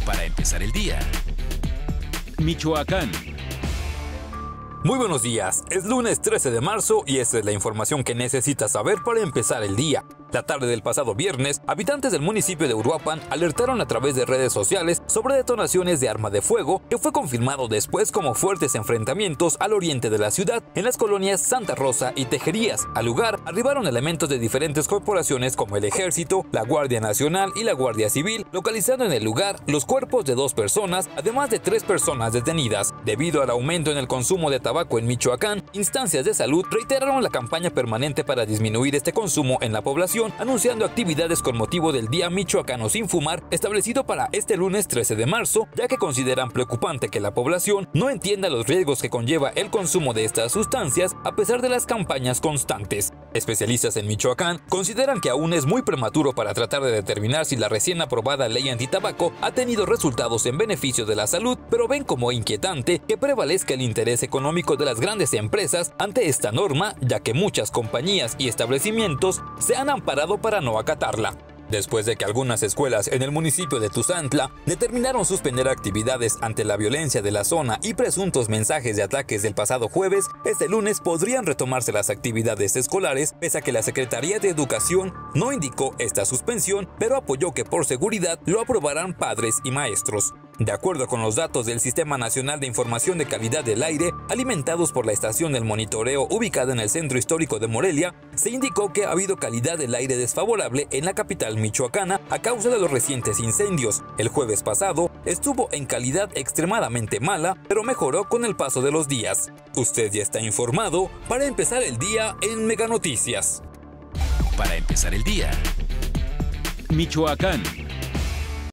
para empezar el día. Michoacán. Muy buenos días, es lunes 13 de marzo y esta es la información que necesitas saber para empezar el día. La tarde del pasado viernes, habitantes del municipio de Uruapan alertaron a través de redes sociales sobre detonaciones de arma de fuego que fue confirmado después como fuertes enfrentamientos al oriente de la ciudad en las colonias Santa Rosa y Tejerías. Al lugar arribaron elementos de diferentes corporaciones como el Ejército, la Guardia Nacional y la Guardia Civil, localizando en el lugar los cuerpos de 2 personas, además de 3 personas detenidas. Debido al aumento en el consumo de tabaco en Michoacán, instancias de salud reiteraron la campaña permanente para disminuir este consumo en la población, anunciando actividades con motivo del Día Michoacano Sin Fumar, establecido para este lunes 13 de marzo, ya que consideran preocupante que la población no entienda los riesgos que conlleva el consumo de estas sustancias a pesar de las campañas constantes. Especialistas en Michoacán consideran que aún es muy prematuro para tratar de determinar si la recién aprobada ley antitabaco ha tenido resultados en beneficio de la salud, pero ven como inquietante que prevalezca el interés económico de las grandes empresas ante esta norma, ya que muchas compañías y establecimientos se han amparado para no acatarla. Después de que algunas escuelas en el municipio de Tuzantla determinaron suspender actividades ante la violencia de la zona y presuntos mensajes de ataques del pasado jueves, este lunes podrían retomarse las actividades escolares, pese a que la Secretaría de Educación no indicó esta suspensión, pero apoyó que por seguridad lo aprobarán padres y maestros. De acuerdo con los datos del Sistema Nacional de Información de Calidad del Aire, alimentados por la estación del monitoreo ubicada en el centro histórico de Morelia, se indicó que ha habido calidad del aire desfavorable en la capital michoacana a causa de los recientes incendios. El jueves pasado estuvo en calidad extremadamente mala, pero mejoró con el paso de los días. Usted ya está informado para empezar el día en Mega Noticias. Para empezar el día. Michoacán.